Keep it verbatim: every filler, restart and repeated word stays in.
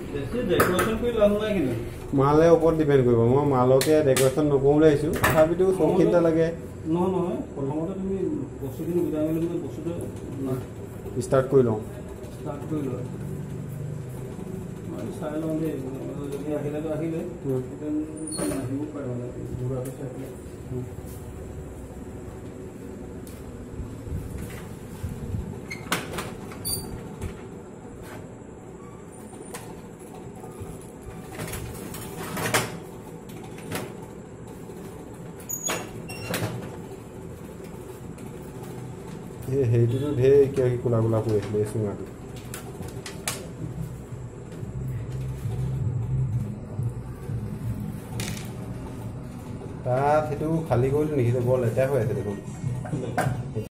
মালে ওপৰত ডিপেণ্ড কৰিব মই মালকে ডেকৰেশ্যন নকৰোঁ বুলি আহিছোঁ তথাপিতো চৌখিনটা লাগে নহয় নহয় প্ৰথমতে তুমি বস্তুখিনি গোটাই মেলি তুমি বস্তুটো ষ্টাৰ্ট কৰি লওঁ ষ্টাৰ্ট কৰি লোৱা মই চাই লওঁ দেই যদি আহিলেতো আহিলে আহিব পাৰে মানে ঘূৰা পিছে আহিলে সেইটোতো ঢেৰ কিবা কোলা কোলা কৰি আছিলে এই চুঙাটো তাত সেইটো খালী কৰিলোঁ নেকি বৰ লেতেৰা হৈ আছে দেখোন